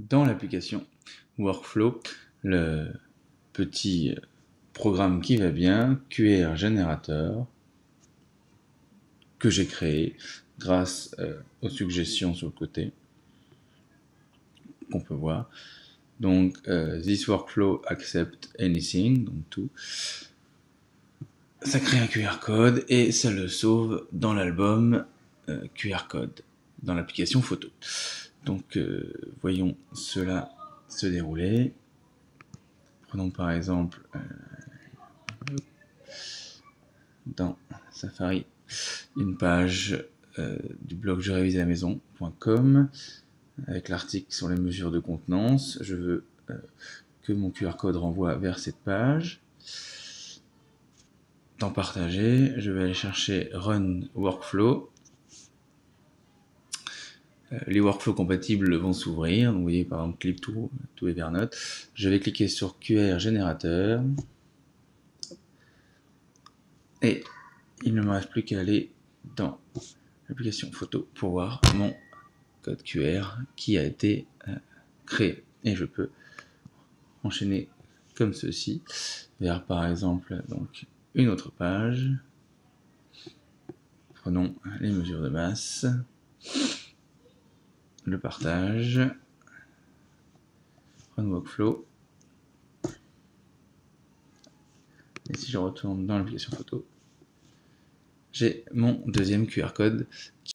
dans l'application Workflow, le petit programme qui va bien, QR générateur, que j'ai créé grâce aux suggestions sur le côté qu'on peut voir. Donc, this workflow accept anything, donc tout. Ça crée un QR code et ça le sauve dans l'album QR code, dans l'application photo. Donc, voyons cela se dérouler. Prenons par exemple dans Safari une page du blog je révise à la maison.com avec l'article sur les mesures de contenance. Je veux que mon QR code renvoie vers cette page. Dans partager, je vais aller chercher Run Workflow. Les workflows compatibles vont s'ouvrir. Donc, vous voyez par exemple Clip to Evernote. Je vais cliquer sur QR générateur. Et il ne me reste plus qu'à aller dans l'application photo pour voir mon code QR qui a été créé. Et je peux enchaîner comme ceci vers par exemple donc une autre page. Prenons les mesures de masse, le partage, Run Workflow. Et si je retourne dans l'application photo, j'ai mon deuxième QR code